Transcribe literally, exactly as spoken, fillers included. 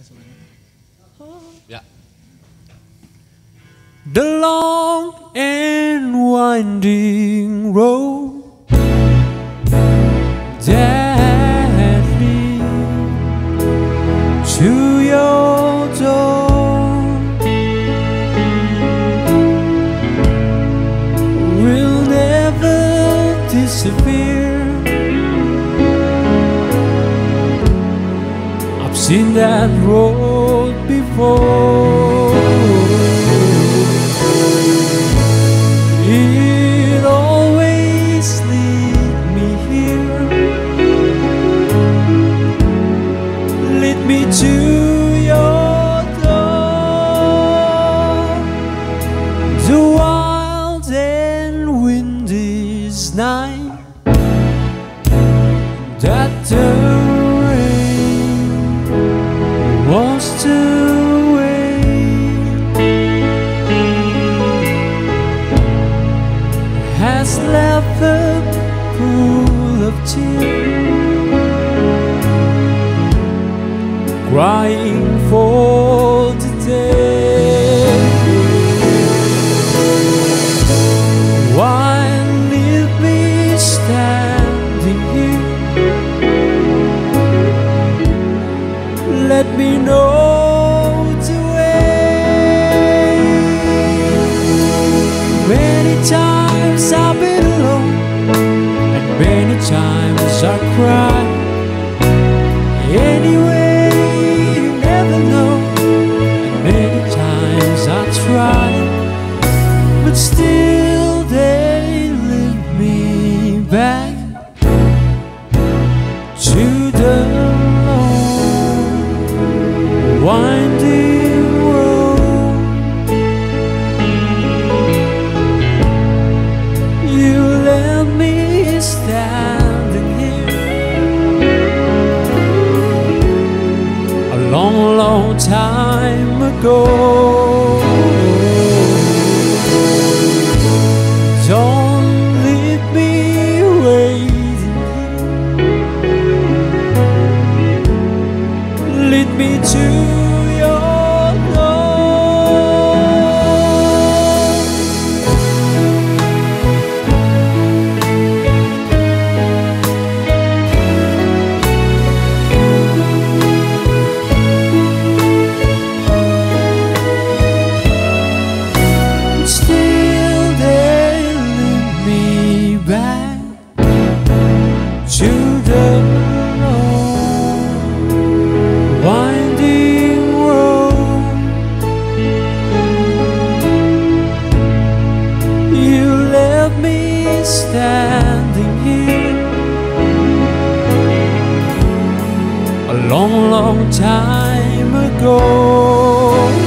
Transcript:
Yeah. The long and winding road that leads to your door will never disappear. I've seen that road before. It always leads me here, lead me to your door. The wild and windy night that the rain washed away has left a pool of tears, crying for the day. Why leave me standing here? Let me know the way. Many times I've been alone, and many times I cry. Anyway, you never know. And many times I try, but still they lead me back to the long winding road. You left me standing here a long, long time ago. Don't leave me waiting here. Lead me to your door. Still they lead me back to the long winding road. You left me standing here a long, long time ago.